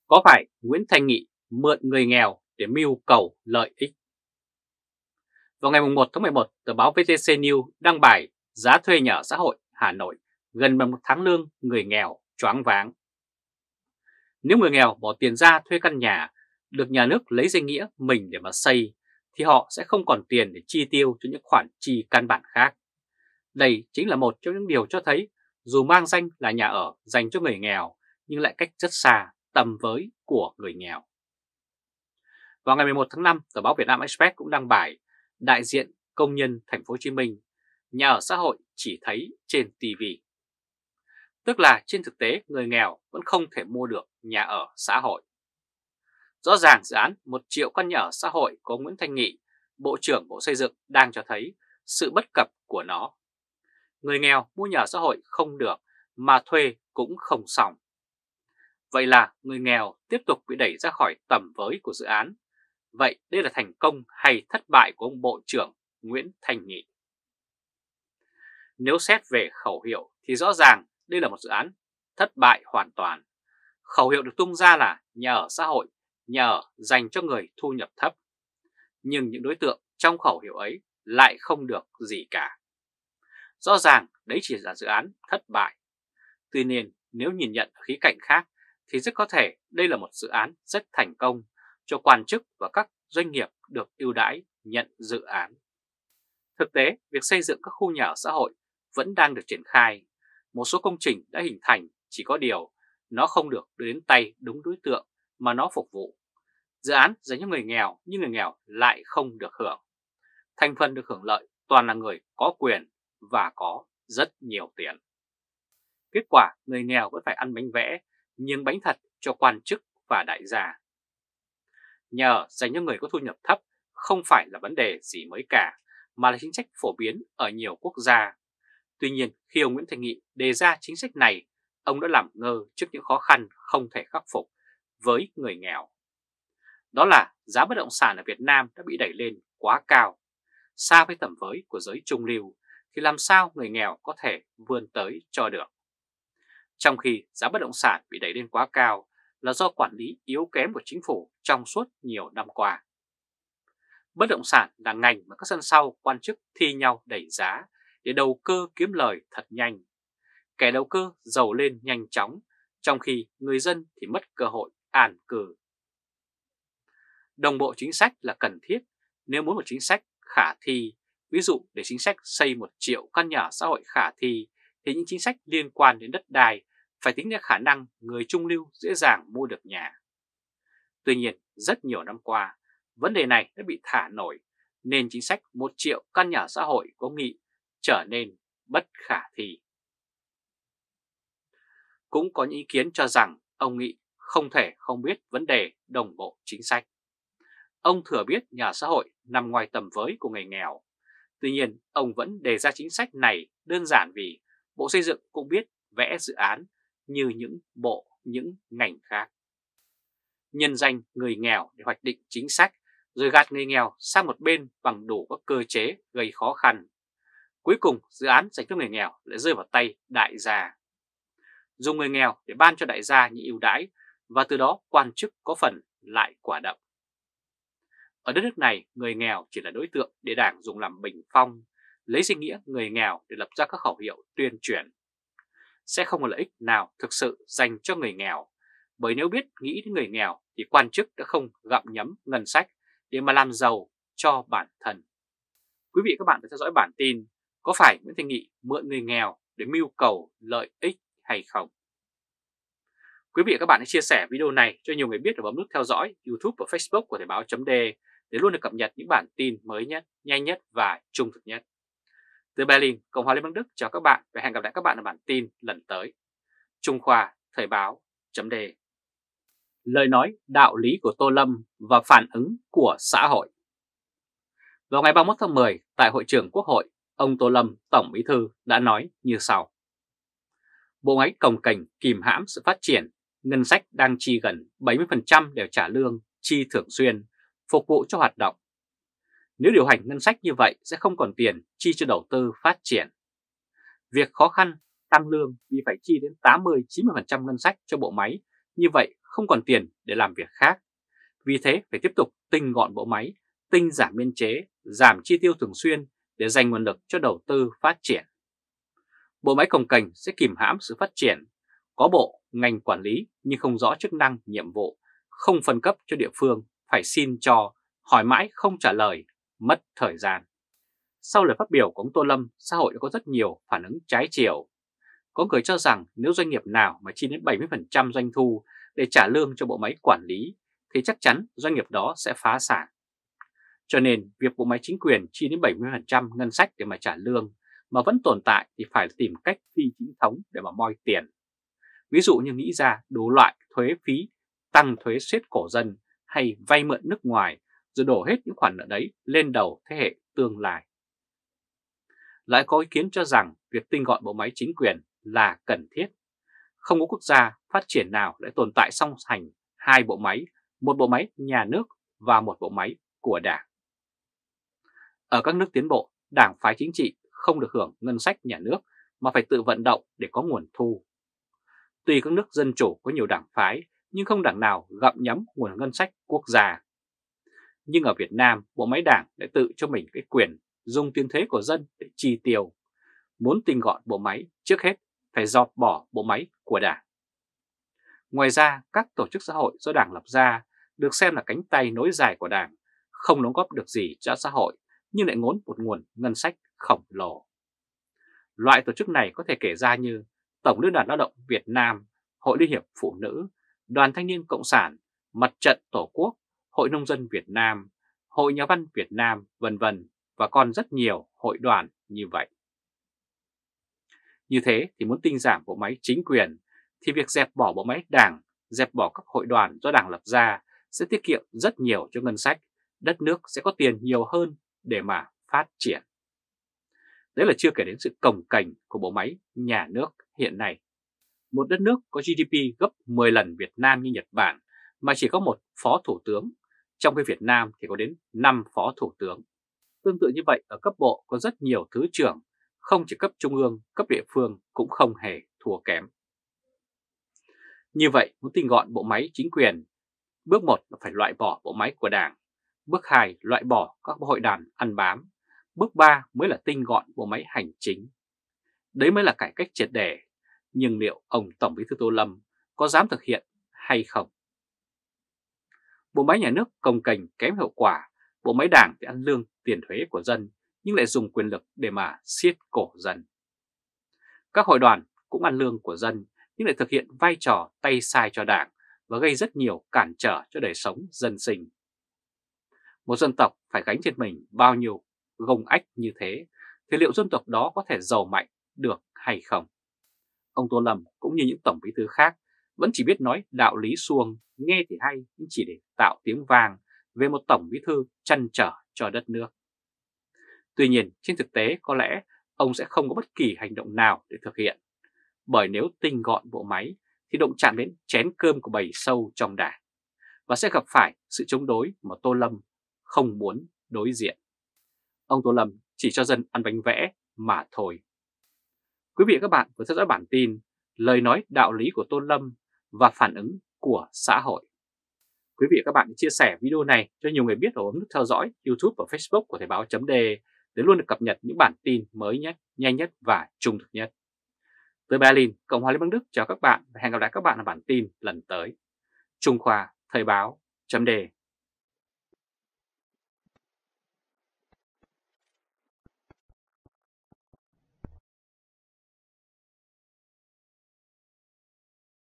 Có phải Nguyễn Thanh Nghị mượn người nghèo để mưu cầu lợi ích? Vào ngày 1 tháng 11, tờ báo VTC News đăng bài giá thuê nhà ở xã hội Hà Nội gần bằng một tháng lương người nghèo choáng váng. Nếu người nghèo bỏ tiền ra thuê căn nhà được nhà nước lấy danh nghĩa mình để mà xây thì họ sẽ không còn tiền để chi tiêu cho những khoản chi căn bản khác. Đây chính là một trong những điều cho thấy dù mang danh là nhà ở dành cho người nghèo nhưng lại cách rất xa tầm với của người nghèo. Vào ngày 11 tháng 5, tờ báo Việt Nam Express cũng đăng bài đại diện công nhân thành phố Hồ Chí Minh, nhà ở xã hội chỉ thấy trên TV. Tức là trên thực tế người nghèo vẫn không thể mua được nhà ở xã hội. Rõ ràng dự án 1 triệu căn nhà ở xã hội của Nguyễn Thanh Nghị, Bộ trưởng Bộ Xây dựng đang cho thấy sự bất cập của nó. Người nghèo mua nhà ở xã hội không được mà thuê cũng không xong. Vậy là người nghèo tiếp tục bị đẩy ra khỏi tầm với của dự án. Vậy đây là thành công hay thất bại của ông Bộ trưởng Nguyễn Thanh Nghị? Nếu xét về khẩu hiệu thì rõ ràng đây là một dự án thất bại hoàn toàn. Khẩu hiệu được tung ra là nhà ở xã hội, nhà ở dành cho người thu nhập thấp. Nhưng những đối tượng trong khẩu hiệu ấy lại không được gì cả. Rõ ràng đấy chỉ là dự án thất bại. Tuy nhiên nếu nhìn nhận ở khía cạnh khác thì rất có thể đây là một dự án rất thành công cho quan chức và các doanh nghiệp được ưu đãi nhận dự án. Thực tế, việc xây dựng các khu nhà ở xã hội vẫn đang được triển khai. Một số công trình đã hình thành, chỉ có điều nó không được đưa đến tay đúng đối tượng mà nó phục vụ. Dự án dành cho người nghèo nhưng người nghèo lại không được hưởng. Thành phần được hưởng lợi toàn là người có quyền và có rất nhiều tiền. Kết quả người nghèo vẫn phải ăn bánh vẽ, nhưng bánh thật cho quan chức và đại gia. Nhà ở dành cho người có thu nhập thấp không phải là vấn đề gì mới cả, mà là chính sách phổ biến ở nhiều quốc gia. Tuy nhiên, khi ông Nguyễn Thanh Nghị đề ra chính sách này, ông đã làm ngơ trước những khó khăn không thể khắc phục với người nghèo. Đó là giá bất động sản ở Việt Nam đã bị đẩy lên quá cao. Xa với tầm với của giới trung lưu thì làm sao người nghèo có thể vươn tới cho được. Trong khi giá bất động sản bị đẩy lên quá cao là do quản lý yếu kém của chính phủ trong suốt nhiều năm qua. Bất động sản là ngành mà các sân sau quan chức thi nhau đẩy giá để đầu cơ kiếm lời thật nhanh. Kẻ đầu cơ giàu lên nhanh chóng, trong khi người dân thì mất cơ hội an cư. Đồng bộ chính sách là cần thiết nếu muốn một chính sách khả thi. Ví dụ để chính sách xây 1 triệu căn nhà xã hội khả thi thì những chính sách liên quan đến đất đai phải tính đến khả năng người trung lưu dễ dàng mua được nhà. Tuy nhiên, rất nhiều năm qua, vấn đề này đã bị thả nổi nên chính sách 1 triệu căn nhà xã hội của Nghị trở nên bất khả thi. Cũng có những ý kiến cho rằng ông Nghị không thể không biết vấn đề đồng bộ chính sách. Ông thừa biết nhà xã hội nằm ngoài tầm với của người nghèo. Tuy nhiên, ông vẫn đề ra chính sách này đơn giản vì Bộ Xây dựng cũng biết vẽ dự án như những ngành khác. Nhân danh người nghèo để hoạch định chính sách rồi gạt người nghèo sang một bên bằng đủ các cơ chế gây khó khăn. Cuối cùng dự án dành cho người nghèo lại rơi vào tay đại gia. Dùng người nghèo để ban cho đại gia những ưu đãi và từ đó quan chức có phần lại quả đậm. Ở đất nước này, người nghèo chỉ là đối tượng để Đảng dùng làm bình phong, lấy danh nghĩa người nghèo để lập ra các khẩu hiệu tuyên truyền. Sẽ không có lợi ích nào thực sự dành cho người nghèo, bởi nếu biết nghĩ đến người nghèo thì quan chức đã không gặm nhấm ngân sách để mà làm giàu cho bản thân. Quý vị và các bạn đã theo dõi bản tin có phải Nguyễn Thanh Nghị mượn người nghèo để mưu cầu lợi ích hay không? Quý vị và các bạn hãy chia sẻ video này cho nhiều người biết và bấm nút theo dõi YouTube và Facebook của Thời báo.de để luôn được cập nhật những bản tin mới nhất, nhanh nhất và trung thực nhất. Từ Berlin, Cộng hòa Liên bang Đức chào các bạn và hẹn gặp lại các bạn ở bản tin lần tới. Trung Khoa, Thời báo.de. Lời nói đạo lý của Tô Lâm và phản ứng của xã hội. Vào ngày 31 tháng 10 tại Hội trường Quốc hội, ông Tô Lâm, Tổng Bí thư đã nói như sau. Bộ máy cồng kềnh kìm hãm sự phát triển, ngân sách đang chi gần 70% đều trả lương, chi thường xuyên, phục vụ cho hoạt động. Nếu điều hành ngân sách như vậy sẽ không còn tiền chi cho đầu tư phát triển. Việc khó khăn tăng lương vì phải chi đến 80-90% ngân sách cho bộ máy như vậy không còn tiền để làm việc khác. Vì thế phải tiếp tục tinh gọn bộ máy, tinh giảm biên chế, giảm chi tiêu thường xuyên để dành nguồn lực cho đầu tư phát triển. Bộ máy cồng kềnh sẽ kìm hãm sự phát triển, có bộ, ngành quản lý nhưng không rõ chức năng, nhiệm vụ, không phân cấp cho địa phương, phải xin cho, hỏi mãi không trả lời, mất thời gian. Sau lời phát biểu của ông Tô Lâm, xã hội đã có rất nhiều phản ứng trái chiều. Có người cho rằng nếu doanh nghiệp nào mà chi đến 70% doanh thu để trả lương cho bộ máy quản lý thì chắc chắn doanh nghiệp đó sẽ phá sản. Cho nên việc bộ máy chính quyền chi đến 70% ngân sách để mà trả lương mà vẫn tồn tại thì phải tìm cách phi chính thống để mà moi tiền. Ví dụ như nghĩ ra đủ loại thuế phí, tăng thuế siết cổ dân hay vay mượn nước ngoài rồi đổ hết những khoản nợ đấy lên đầu thế hệ tương lai. Lại có ý kiến cho rằng việc tinh gọn bộ máy chính quyền là cần thiết. Không có quốc gia phát triển nào để tồn tại song hành hai bộ máy, một bộ máy nhà nước và một bộ máy của đảng. Ở các nước tiến bộ, đảng phái chính trị không được hưởng ngân sách nhà nước mà phải tự vận động để có nguồn thu. Tuy các nước dân chủ có nhiều đảng phái nhưng không đảng nào gặm nhấm nguồn ngân sách quốc gia. Nhưng ở Việt Nam, bộ máy đảng lại tự cho mình cái quyền dùng tiền thuế của dân để chi tiêu. Muốn tinh gọn bộ máy, trước hết phải dọt bỏ bộ máy của đảng. Ngoài ra, các tổ chức xã hội do đảng lập ra được xem là cánh tay nối dài của đảng, không đóng góp được gì cho xã hội nhưng lại ngốn một nguồn ngân sách khổng lồ. Loại tổ chức này có thể kể ra như Tổng Liên đoàn Lao động Việt Nam, Hội Liên hiệp Phụ nữ, Đoàn Thanh niên Cộng sản, Mặt trận Tổ quốc, Hội Nông dân Việt Nam, Hội Nhà văn Việt Nam, vân vân và còn rất nhiều hội đoàn như vậy. Như thế thì muốn tinh giảm bộ máy chính quyền thì việc dẹp bỏ bộ máy đảng, dẹp bỏ các hội đoàn do đảng lập ra sẽ tiết kiệm rất nhiều cho ngân sách, đất nước sẽ có tiền nhiều hơn để mà phát triển. Đấy là chưa kể đến sự cồng kềnh của bộ máy nhà nước hiện nay. Một đất nước có GDP gấp 10 lần Việt Nam như Nhật Bản mà chỉ có một phó thủ tướng, trong khi Việt Nam thì có đến 5 phó thủ tướng. Tương tự như vậy ở cấp bộ có rất nhiều thứ trưởng, không chỉ cấp trung ương, cấp địa phương cũng không hề thua kém. Như vậy muốn tinh gọn bộ máy chính quyền, bước 1 là phải loại bỏ bộ máy của đảng, bước 2 loại bỏ các hội đoàn ăn bám, bước 3 mới là tinh gọn bộ máy hành chính. Đấy mới là cải cách triệt để, nhưng liệu ông Tổng Bí thư Tô Lâm có dám thực hiện hay không? Bộ máy nhà nước cồng kềnh kém hiệu quả, bộ máy đảng thì ăn lương tiền thuế của dân nhưng lại dùng quyền lực để mà siết cổ dân. Các hội đoàn cũng ăn lương của dân nhưng lại thực hiện vai trò tay sai cho đảng và gây rất nhiều cản trở cho đời sống dân sinh. Một dân tộc phải gánh trên mình bao nhiêu gông ách như thế thì liệu dân tộc đó có thể giàu mạnh được hay không? Ông Tô Lâm cũng như những tổng bí thư khác vẫn chỉ biết nói đạo lý suông, nghe thì hay nhưng chỉ để tạo tiếng vang về một tổng bí thư trăn trở cho đất nước. Tuy nhiên trên thực tế có lẽ ông sẽ không có bất kỳ hành động nào để thực hiện, bởi nếu tinh gọn bộ máy thì động chạm đến chén cơm của bầy sâu trong đảng và sẽ gặp phải sự chống đối mà Tô Lâm không muốn đối diện. Ông Tô Lâm chỉ cho dân ăn bánh vẽ mà thôi. Quý vị và các bạn vừa theo dõi bản tin lời nói đạo lý của Tô Lâm và phản ứng của xã hội. Quý vị và các bạn chia sẻ video này cho nhiều người biết và bấm nút theo dõi YouTube và Facebook của Thời báo.de để luôn được cập nhật những bản tin mới nhất, nhanh nhất và trung thực nhất. Từ Berlin, Cộng hòa Liên bang Đức chào các bạn và hẹn gặp lại các bạn ở bản tin lần tới. Trung Khoa, Thời báo.de